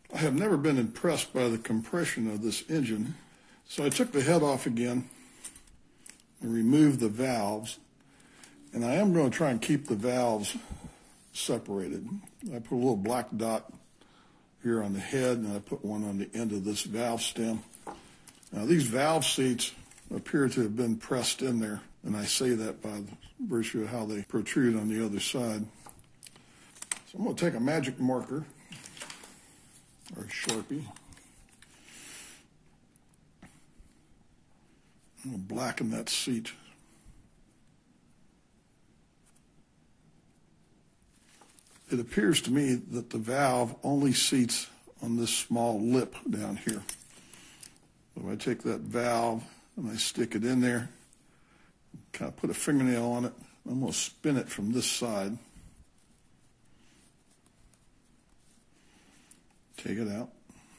I have never been impressed by the compression of this engine. So I took the head off again and removed the valves. And I am going to try and keep the valves separated. I put a little black dot here on the head, and I put one on the end of this valve stem. Now, these valve seats appear to have been pressed in there, and I say that by virtue of how they protrude on the other side. So I'm going to take a magic marker, or a Sharpie. I'm going to blacken that seat. It appears to me that the valve only seats on this small lip down here. So I take that valve and I stick it in there, kind of put a fingernail on it. I'm going to spin it from this side. Take it out.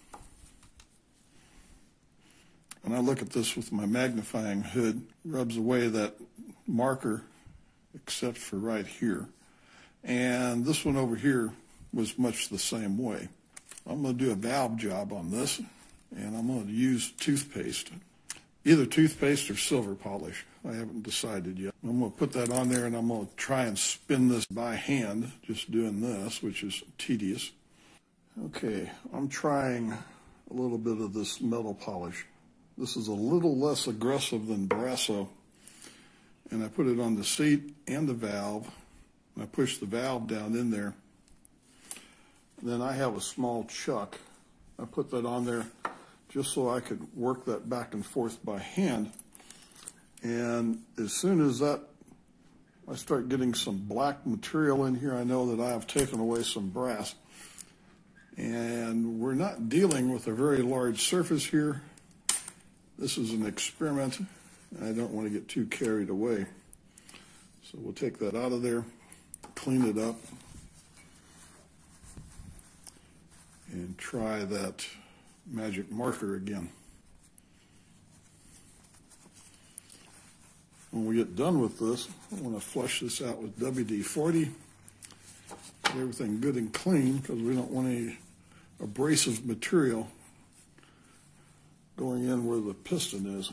When I look at this with my magnifying hood, rubs away that marker except for right here. And this one over here was much the same way. I'm going to do a valve job on this, and I'm going to use toothpaste, either toothpaste or silver polish. I haven't decided yet. I'm going to put that on there, and I'm going to try and spin this by hand, just doing this, which is tedious. Okay, I'm trying a little bit of this metal polish. This is a little less aggressive than Brasso, and I put it on the seat and the valve. I push the valve down in there. Then I have a small chuck. I put that on there just so I could work that back and forth by hand. And as soon as I start getting some black material in here, I know that I have taken away some brass. And we're not dealing with a very large surface here. This is an experiment, and I don't want to get too carried away. So we'll take that out of there, clean it up, and try that magic marker again. When we get done with this, I want to flush this out with WD-40, get everything good and clean, because we don't want any abrasive material going in where the piston is.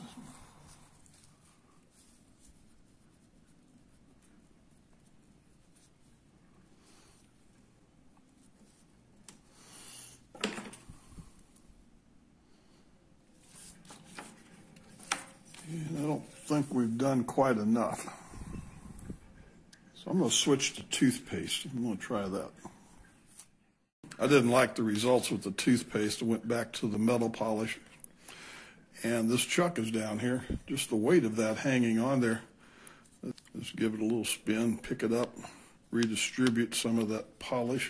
And I don't think we've done quite enough. So I'm going to switch to toothpaste. I'm going to try that. I didn't like the results with the toothpaste. I went back to the metal polish. And this chuck is down here. Just the weight of that hanging on there. Just give it a little spin, pick it up, redistribute some of that polish.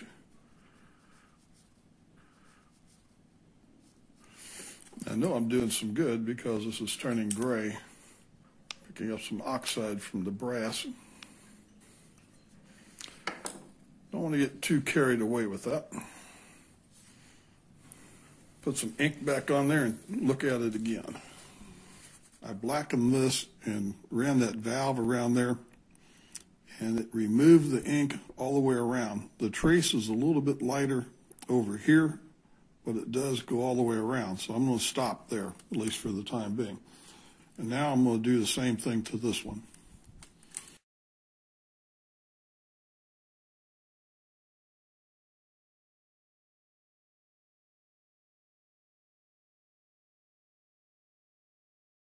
I know I'm doing some good because this is turning gray, picking up some oxide from the brass. Don't want to get too carried away with that. Put some ink back on there and look at it again. I blackened this and ran that valve around there, and it removed the ink all the way around. The trace is a little bit lighter over here, but it does go all the way around. So I'm going to stop there, at least for the time being. And now I'm going to do the same thing to this one.